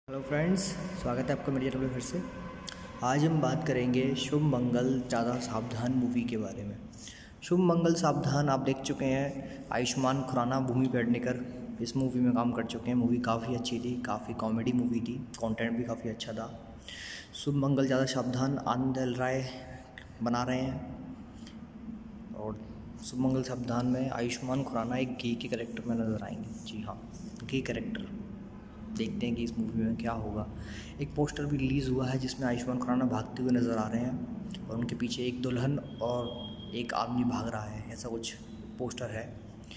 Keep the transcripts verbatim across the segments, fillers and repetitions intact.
Hello friends, स्वागत है आपका मेरे चैनल पे फिर से। आज हम बात करेंगे शुभ मंगल ज़्यादा सावधान मूवी के बारे में। शुभ मंगल सावधान आप देख चुके हैं। आयुष्मान खुराना, भूमि पेडनेकर इस मूवी में काम कर चुके हैं। मूवी काफ़ी अच्छी थी, काफ़ी कॉमेडी मूवी थी, कंटेंट भी काफ़ी अच्छा था। शुभ मंगल ज़्यादा सावधान आनंद एल राय बना रहे हैं और शुभ मंगल सावधान में आयुष्मान खुराना एक गे के कैरेक्टर में नज़र आएंगे। जी हाँ, गे कैरेक्टर। देखते हैं कि इस मूवी में क्या होगा। एक पोस्टर भी रिलीज़ हुआ है जिसमें आयुष्मान खुराना भागते हुए नज़र आ रहे हैं और उनके पीछे एक दुल्हन और एक आदमी भाग रहा है, ऐसा कुछ पोस्टर है।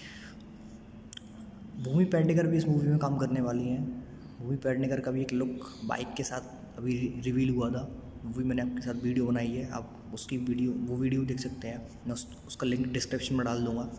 भूमि पेडनेकर भी इस मूवी में काम करने वाली हैं। भूमि पेडनेकर का भी एक लुक बाइक के साथ अभी रिवील हुआ था। मूवी मैंने आपके साथ वीडियो बनाई है, आप उसकी वीडियो वो वीडियो देख सकते हैं। मैं उस, उसका लिंक डिस्क्रिप्शन में डाल दूँगा।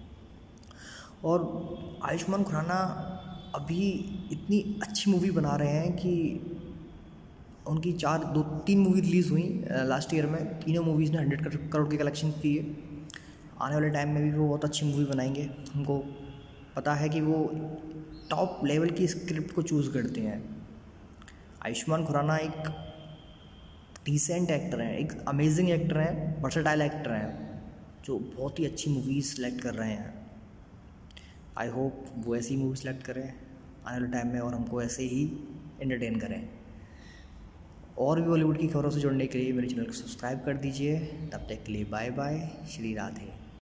और आयुष्मान खुराना अभी इतनी अच्छी मूवी बना रहे हैं कि उनकी चार दो तीन मूवी रिलीज़ हुई लास्ट ईयर में। तीनों मूवीज़ ने हंड्रेड करोड़ के कलेक्शन किए। आने वाले टाइम में भी वो बहुत अच्छी मूवी बनाएंगे। हमको पता है कि वो टॉप लेवल की स्क्रिप्ट को चूज़ करते हैं। आयुष्मान खुराना एक डिसेंट एक्टर हैं, एक अमेजिंग एक्टर हैं, वर्सेटाइल एक्टर हैं जो बहुत ही अच्छी मूवीज़ सेलेक्ट कर रहे हैं। आई होप वो ऐसी मूवी सेलेक्ट करें आने वाले टाइम में और हमको ऐसे ही एंटरटेन करें। और भी बॉलीवुड की खबरों से जुड़ने के लिए मेरे चैनल को सब्सक्राइब कर दीजिए। तब तक के लिए बाय बाय, श्री राधे।